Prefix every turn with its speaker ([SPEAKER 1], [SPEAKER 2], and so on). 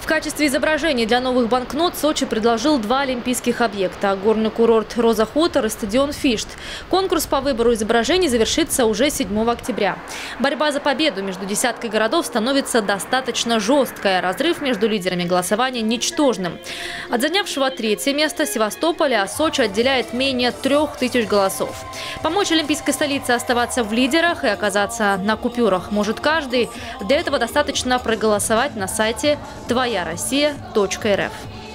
[SPEAKER 1] В качестве изображений для новых банкнот Сочи предложил два олимпийских объекта – горный курорт «Роза Хутор» и стадион «Фишт». Конкурс по выбору изображений завершится уже 7 октября. Борьба за победу между десяткой городов становится достаточно жесткая. Разрыв между лидерами голосования ничтожным. От занявшего третье место Севастополя Сочи отделяет менее 3000 голосов. Помочь олимпийской столице оставаться в лидерах и оказаться на купюрах может каждый. Для этого достаточно проголосовать на сайте твояроссия.рф.